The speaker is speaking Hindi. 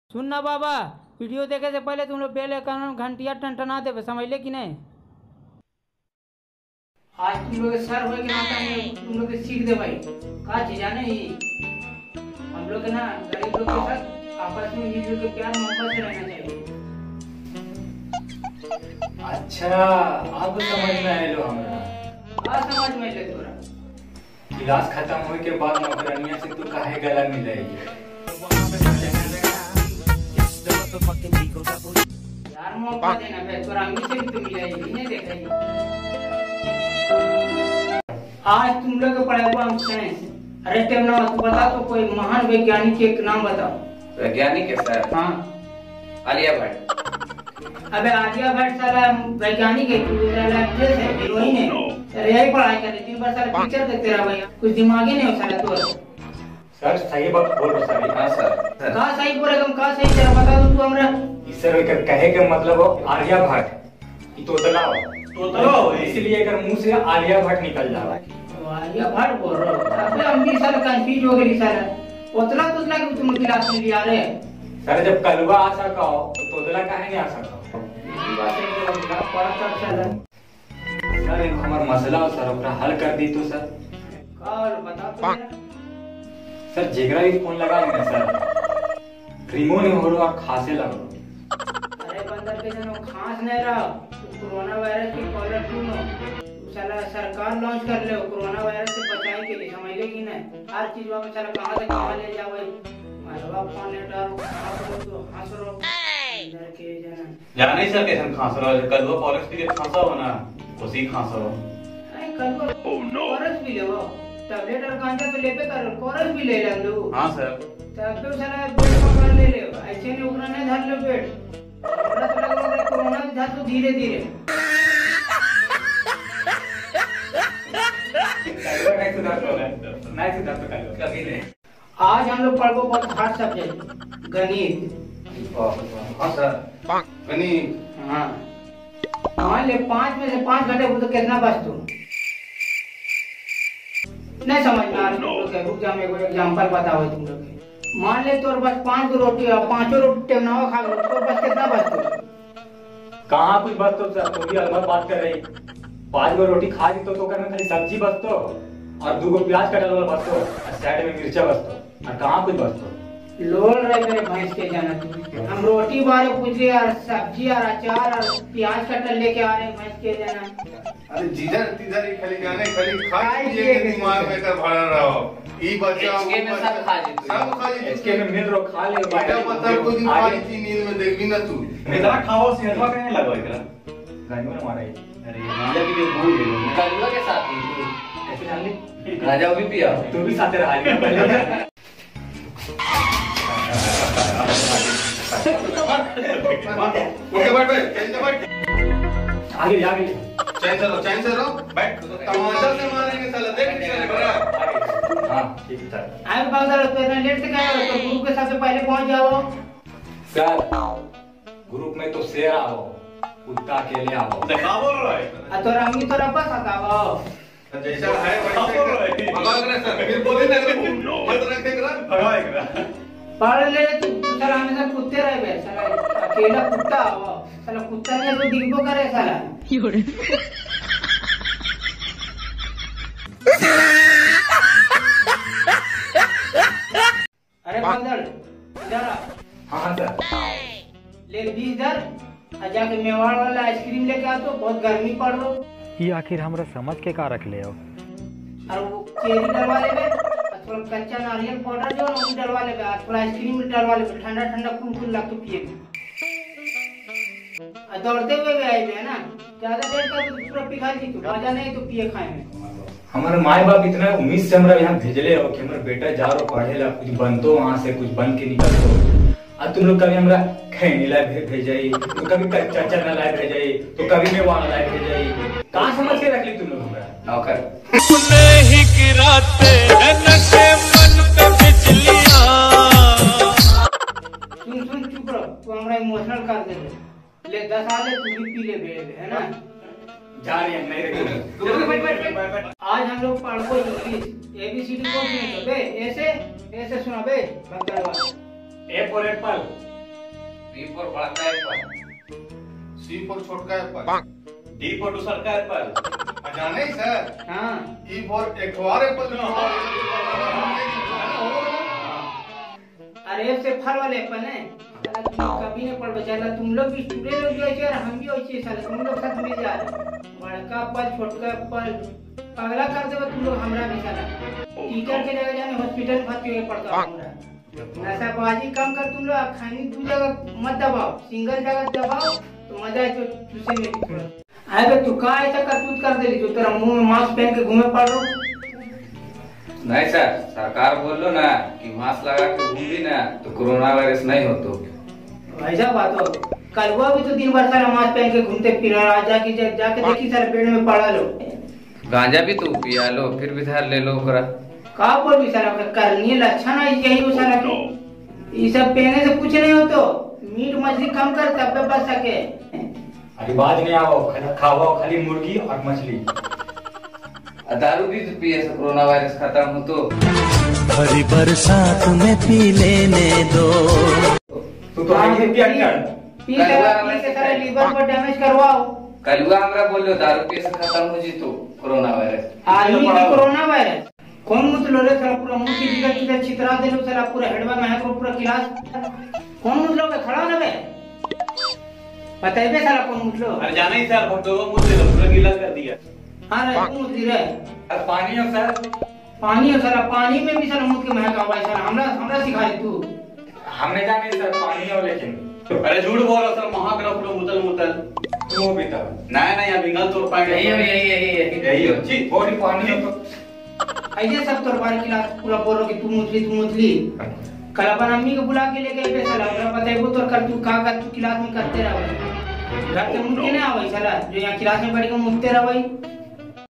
सुन ना बाबा, वीडियो देखे से पहले तुम लोग बेल आइकन घंटिया टनटना देवे, समझ ले कि नहीं। आज तुम लोग सर हो के नाता तुम लोग सीख दे भाई का चीज है नहीं। हम लोग ना गरीब लोग के साथ आपस में मिलजुल के प्यार मोहब्बत से रहना चाहिए। अच्छा अब समझ में आए लो हमरा। आज समझ में ले तोरा क्लास खत्म होए के बाद नौकरानिया से तू काहे गला मिलाई यार मौका देना बे, तोरा हमनी से भी तो मिलाई नहीं देखाई। आज तुम लोग के पढ़ाई हम साइंस। अरे टाइम ना तू बता तो कोई महान वैज्ञानिक के नाम बताओ। वैज्ञानिक है सर? हाँ आलिया भट्ट। अबे आलिया भट्ट साला वैज्ञानिक है, तू साला एक्ट्रेस है, हीरोइन है। अरे यही पढ़ाई कर रही 3 बार साला पिक्चर देखते रहा भैया, कुछ दिमाग ही नहीं हो साला तोरा। सर सही बात बोल रहे सर। हाँ सर। कहाँ सही बोल रहा, कहाँ सही तेरा बता दो तू हमरा। सर कहे के मतलब हो आलिया भट्ट तोतला हो, इसलिए अगर मुंह से आलिया भट्ट निकल जाए। आलिया भट्ट बोल रहा हो? अबे हम भी साला कंफ्यूज हो गए साला। तोतला तोतला के तुम क्लास में लिया रे। सर जब कलवा आ सका हो तो तोतला काहे नहीं आ सका। बात है तो पढ़ा तब चला। सर एक हमार मसला हो सर, ओकरा हल कर दी तो सर। कल बता तो सर जेकरा भी फोन लगा लेना सर, क्रीमो नहीं हो रहा खांसे लगो। अरे बंदर के जनो खांस नहीं रहा, कोरोना वायरस की कॉलर ट्यून साला सरकार लॉन्च कर ले कोरोना वायरस से बचाने के लिए, समझ ले कि नहीं। हर चीज में साला कहां से कहां ले जाओ भाई, मारवा फोन ले डालो आप तो हंस रहो बंदर के जना। जाने सर कैसे खांस रहा है, कल वो फॉरेस्ट पीरियड खांसा हो ना उसी खांस हो। अरे कल वो कोरस भी ले वो टैबलेट और गांजा तो लेबे कर, कोरस भी ले लो। हां सर। तब तो साला पेट पकड़ ले ले, ऐसे नहीं उगना नहीं धर ले पेट। हमरा तो लग रहा है कोरोना भी धर तो धीरे धीरे। कभी नहीं। आज हम लोग पढ़ो बहुत हार्ड सब्जेक्ट गणित। हाँ सर। गणित। हाँ मान ले 5 में से 5 घंटे तो कितना बच तू नहीं समझ में आ रहा। रुक जा, मैं एग्जांपल बताओ तुम लोग के। मान ले तोर बस 5 रोटी और 5 रोटी टेमनावा खा लो, तो बस कितना बच तू। कहाँ कुछ बस तो सर, तू भी अलग बात कर रही। 5 गो रोटी खा ली तो करना खाली सब्जी बस तो, और 2 गो प्याज कटल वाला बस तो, और साइड में मिर्चा बस तो, और कहाँ कुछ बस तो। लोल रहे मेरे भैंस के जाना तू। हम रोटी बारे पूछ रहे और सब्जी और अचार और प्याज कटल लेके आ रहे भैंस के जाना। अरे जिधर तिधर ही खाली जाने खाली खा लीजिए के दिमाग में कर भरा रहो। ई बच्चा इसके में सब खा ली तू। सब खा ली। इसके में मिल रो खा ले बेटा पता को दिन खाली थी नींद में देखी ना तू। इतना खाओ सेहतवा कहे लगो एकरा। गानियों ने मारा है। अरे माला की भी भूल गए। कलवा के साथ ही ऐसे जान ली राजा भी पिया। तू भी साथे रहा है पहले। ओके बैठ बैठ चैन से बैठ। आगे आगे चैन से रहो बैठ। तमाचा से मारेंगे साला, देख निकल बड़ा। हां ठीक है सर। आए बाजार तो इतना लेट से गए तो गुरु के साथ पहले पहुंच जाओ। सर ग्रुप में तो शेर आओ, कुत्ता अकेले आओ। देखा बोल रहा है। तो रामी तो रब्बा सताओ जैसा है वैसे भगा कर सर फिर बोले ना मत रखे कर भगा एकरा। पढ़ ले तू साला हमेशा कुत्ते रहे बे साला, अकेला कुत्ता हो साला, कुत्ता ने तो दिखबो करे साला। अरे बंदर इधर आ। हां सर। ले 20 धर और जाके मेवाड़ वाला आइसक्रीम लेके आ, तो बहुत गर्मी पड़ रहा। ये आखिर हमरा समझ के का रख ले हो। और वो चेरी डलवा ले बे, थोड़ा कच्चा नारियल पाउडर जो ना वो डलवा ले बे, थोड़ा आइसक्रीम डलवा ले बे, ठंडा ठंडा कुल लग तो पिए। और दौड़ते हुए भी आए बे ना, ज्यादा देर तक तो पूरा पिघल जी तू, मजा नहीं तो पिए खाए में। हमारे माए बाप इतना उम्मीद से हमरा यहाँ भेजले हो कि हमारा बेटा जा रो पढ़ेला, कुछ बनतो वहां से, कुछ बन के निकलतो। अब तुम लोग कभी हमरा खैनी लाए भेजाई, तो कभी कच्चा चना लाए भेजाई, तो कभी मेवा लाए भेजाई। कहाँ समझ के रख ली तुम लोग हमरा नौकर। नहीं गिराते नशे मन पे बिजलियां। सुन चुप रहो, तू हमरा इमोशनल कर दे ले 10 साल तू भी पी ले बे, है ना। जा रही है नहीं रखी। आज हम लोग पढ़ो इंग्लिश ABCD को सुने बे, ऐसे ऐसे सुना बे बंदरवा। ए फॉर एप्पल, डी पर बड़का एप्पल, सी पर छोटका एप्पल, डी पर दूसर का एप्पल। जाने सर हाँ ई पर एकवार एप्पल अरे से फल वाले एप्पल है साला तुम कभी नहीं पढ़ बचाला तुम लोग भी स्टूडेंट लोग जो है हम भी होइए साला तुम लोग साथ मिल जा बड़का एप्पल छोटका एप्पल पगला कर देबो तुम लोग हमरा भी साला टीचर के जगह जाने हॉस्पिटल भर्ती होए पड़ता हमरा नशाबाजी कम कर तुम लोग खानी दू जगह मत दबाओ सिंगल जगह दबाओ तो मजा है तो चूसे में भी थोड़ा आए बे तू का ऐसा करतूत कर देली जो तेरा मुंह में मास्क पहन के घूमे पड़ रहा नहीं सर, सरकार बोल लो ना कि मास्क लगा के घूम भी ना तो कोरोना वायरस नहीं हो तो ऐसा बात हो कल हुआ भी तो दिन भर सारा मास्क पहन के घूमते फिर रहा जाके देखी सारे पेड़ में पड़ा लो गांजा भी तू पिया लो फिर भी धार ले लो ओकरा का बोल भी सारा करनी लक्षण है यही हो सारा के ये सब पहने से कुछ नहीं हो तो मीट मछली कम कर तब बच सके अरे बात नहीं आओ खाओ खाली मुर्गी और मछली। दारू भी तो पिए से कोरोना वायरस खत्म हो तो भरी बरसात में पी लेने दो। तू तो आगे पिया कर पी के सारे लीवर को डैमेज करवाओ कलुआ हमरा बोलो दारू पिए से खत्म हो जी तो कोरोना वायरस आदमी की कोरोना वायरस कौन मुतलो रे साला पूरा मुंह की जगह किधर छितरा देलो साला पूरा हेडवा में है पूरा क्लास कौन मुतलो बे खड़ा ना बे बताइए साला कौन मुतलो अरे जाना ही सर भक्तों को मुझे पूरा गीला कर दिया। हां रे कौन मुतली रे अब पानी है सर पानी है साला पानी में भी साला मुत के महका हुआ है साला हमरा सिखा दे तू हमने जाने सर पानी है लेकिन अरे झूठ बोल रहा सर महाग्रह पूरा मुतल मुतल तुम भी तब नहीं अब इंगल तोड़ पाएंगे यही हो जी थोड़ी पानी है तो ऐसे सब तोर बार क्लास पूरा बोलो कि तू मुतली कल अपन अम्मी को बुला के लेके आए साला हमरा बताइबो तोर कर तू का तू क्लास में करते रह घर के मुत के ना आवे साला जो यहाँ क्लास में बैठ के मुतते रह भाई